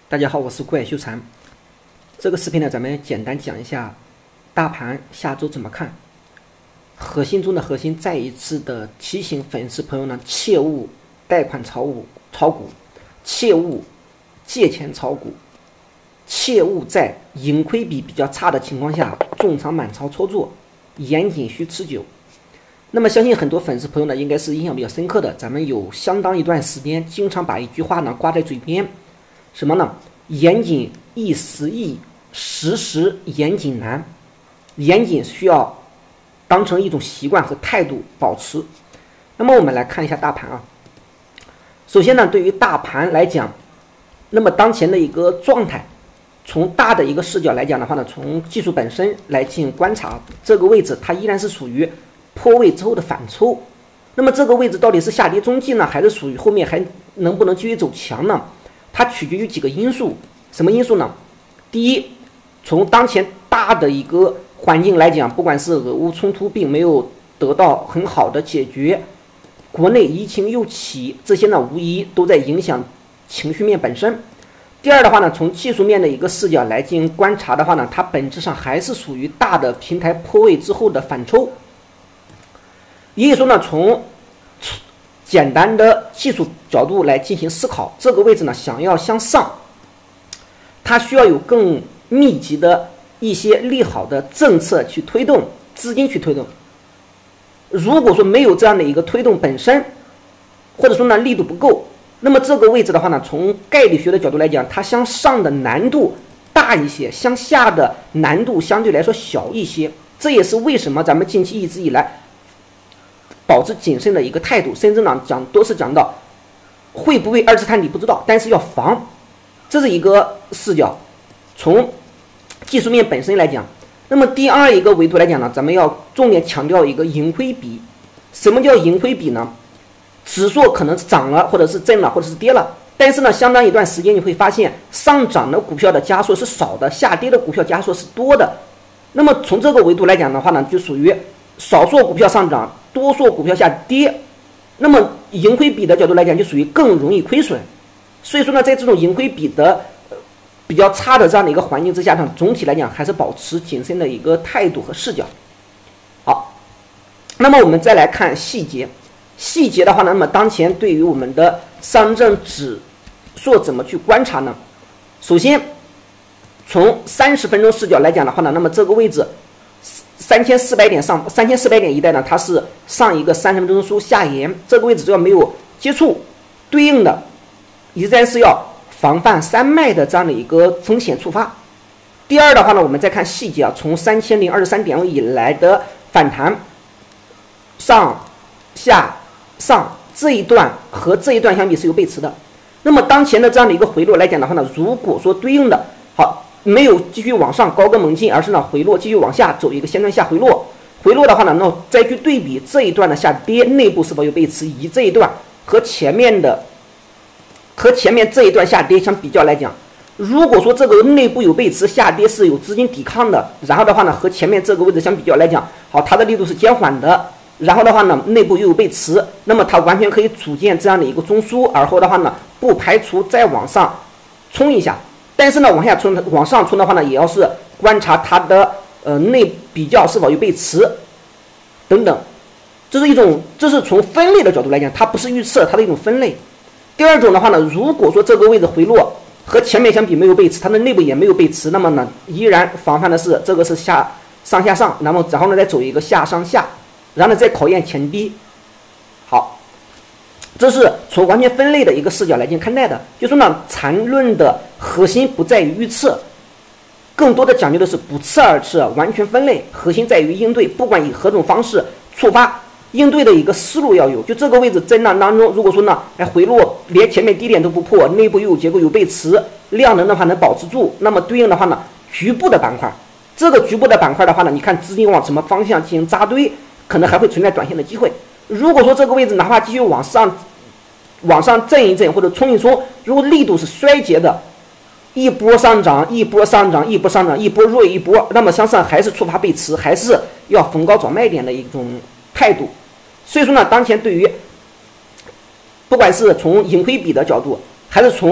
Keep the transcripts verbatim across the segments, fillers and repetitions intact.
大家好，我是怪修禅。这个视频呢，咱们简单讲一下大盘下周怎么看。核心中的核心，再一次的提醒粉丝朋友呢，切勿贷款炒股，炒股，切勿借钱炒股，切勿在盈亏比比较差的情况下重仓满仓操作，严谨需持久。那么相信很多粉丝朋友呢，应该是印象比较深刻的，咱们有相当一段时间经常把一句话呢挂在嘴边，什么呢？严谨易时易，时时严谨难。严谨需要当成一种习惯和态度保持。那么我们来看一下大盘啊。首先呢，对于大盘来讲，那么当前的一个状态，从大的一个视角来讲的话呢，从技术本身来进行观察，这个位置它依然是属于破位之后的反抽。那么这个位置到底是下跌中继呢，还是属于后面还能不能继续走强呢？它取决于几个因素。什么因素呢？第一，从当前大的一个环境来讲，不管是俄乌冲突并没有得到很好的解决，国内疫情又起，这些呢无疑都在影响情绪面本身。第二的话呢，从技术面的一个视角来进行观察的话呢，它本质上还是属于大的平台破位之后的反抽。也就是说呢，从简单的技术角度来进行思考，这个位置呢想要向上，它需要有更密集的一些利好的政策去推动，资金去推动。如果说没有这样的一个推动本身，或者说呢力度不够，那么这个位置的话呢，从概率学的角度来讲，它向上的难度大一些，向下的难度相对来说小一些。这也是为什么咱们近期一直以来保持谨慎的一个态度，甚至呢讲都是讲到会不会二次探底不知道，但是要防，这是一个视角。从技术面本身来讲，那么第二一个维度来讲呢，咱们要重点强调一个盈亏比。什么叫盈亏比呢？指数可能是涨了，或者是震了，或者是跌了，但是呢，相当一段时间你会发现，上涨的股票的加速是少的，下跌的股票加速是多的。那么从这个维度来讲的话呢，就属于少数股票上涨，多数股票下跌。那么盈亏比的角度来讲，就属于更容易亏损。所以说呢，在这种盈亏比的比较差的这样的一个环境之下呢，总体来讲还是保持谨慎的一个态度和视角。好，那么我们再来看细节。细节的话呢，那么当前对于我们的上证指数怎么去观察呢？首先，从三十分钟视角来讲的话呢，那么这个位置三千四百点上三千四百点一带呢，它是上一个三十分钟书下沿，这个位置只要没有接触，对应的依然是要防范三卖的这样的一个风险触发。第二的话呢，我们再看细节啊，从三千零二十三点以来的反弹，上下上这一段和这一段相比是有背驰的。那么当前的这样的一个回落来讲的话呢，如果说对应的好没有继续往上高歌猛进，而是呢回落继续往下走一个线段下回落，回落的话呢，那再去对比这一段的下跌内部是否有背驰，以及这一段和前面的和前面这一段下跌相比较来讲，如果说这个内部有背驰下跌是有资金抵抗的，然后的话呢和前面这个位置相比较来讲，好，它的力度是减缓的，然后的话呢内部又有背驰，那么它完全可以组建这样的一个中枢，而后的话呢不排除再往上冲一下，但是呢往下冲往上冲的话呢，也要是观察它的呃内比较是否有背驰等等。这是一种这是从分类的角度来讲，它不是预测，它的一种分类。第二种的话呢，如果说这个位置回落和前面相比没有背驰，它的内部也没有背驰，那么呢依然防范的是这个是下上下上，然后然后呢再走一个下上下，然后呢再考验前低。好，这是从完全分类的一个视角来进行看待的。就说呢，缠论的核心不在于预测，更多的讲究的是不测而测，完全分类，核心在于应对，不管以何种方式触发，应对的一个思路要有。就这个位置震荡当中，如果说呢，哎回落连前面低点都不破，内部又有结构有背驰，量能的话能保持住，那么对应的话呢，局部的板块，这个局部的板块的话呢，你看资金往什么方向进行扎堆，可能还会存在短线的机会。如果说这个位置哪怕继续往上往上震一震或者冲一冲，如果力度是衰竭的，一波上涨一波上涨一波上涨一波弱一波，那么向上还是触发背驰，还是要逢高找卖点的一种态度。所以说呢，当前对于不管是从盈亏比的角度，还是从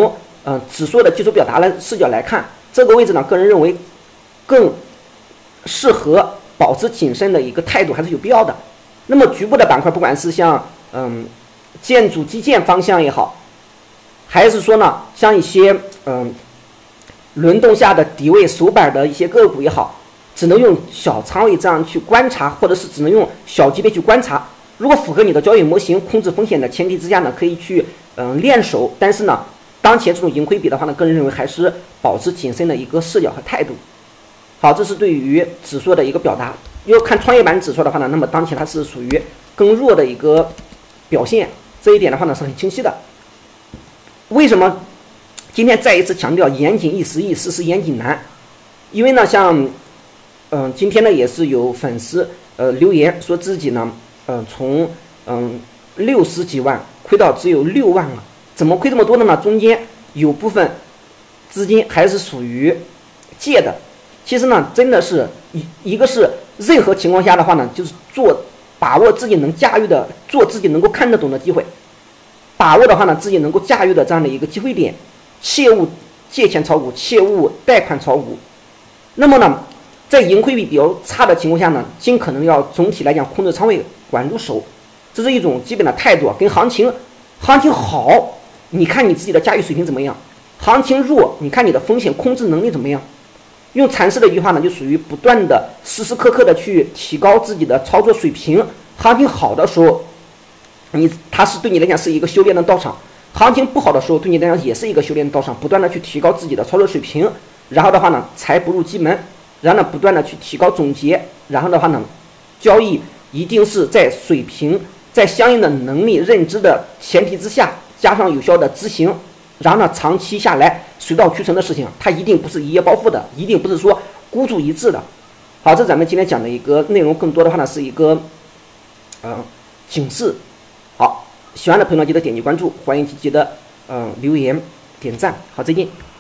呃指数的技术表达的视角来看，这个位置呢，个人认为更适合保持谨慎的一个态度还是有必要的。那么局部的板块，不管是像嗯建筑基建方向也好，还是说呢像一些嗯轮动下的底位首板的一些个股也好，只能用小仓位这样去观察，或者是只能用小级别去观察。如果符合你的交易模型、控制风险的前提之下呢，可以去嗯练手。但是呢，当前这种盈亏比的话呢，个人认为还是保持谨慎的一个视角和态度。好，这是对于指数的一个表达。要看创业板指数的话呢，那么当前它是属于更弱的一个表现，这一点的话呢是很清晰的。为什么今天再一次强调严谨易实易，实实严谨难？因为呢，像嗯今天呢也是有粉丝呃留言说自己呢，嗯、呃、从嗯六十几万亏到只有六万了，怎么亏这么多的呢？中间有部分资金还是属于借的。其实呢，真的是一一个是任何情况下的话呢，就是做把握自己能驾驭的，做自己能够看得懂的机会，把握的话呢，自己能够驾驭的这样的一个机会点，切勿借钱炒股，切勿贷款炒股。那么呢，在盈亏比比较差的情况下呢，尽可能要总体来讲控制仓位，管住手，这是一种基本的态度。跟行情，行情好，你看你自己的驾驭水平怎么样；行情弱，你看你的风险控制能力怎么样。用禅师的一句话呢，就属于不断的时时刻刻的去提高自己的操作水平。行情好的时候，你它是对你来讲是一个修炼的道场；行情不好的时候，对你来讲也是一个修炼的道场。不断的去提高自己的操作水平，然后的话呢，财不入基门，然后呢，不断的去提高总结，然后的话呢，交易一定是在水平，在相应的能力认知的前提之下，加上有效的执行。然后呢，长期下来水到渠成的事情，它一定不是一夜暴富的，一定不是说孤注一掷的。好，这咱们今天讲的一个内容，更多的话呢是一个嗯、呃、警示。好，喜欢的朋友呢记得点击关注，欢迎积极的嗯、呃、留言点赞。好，再见。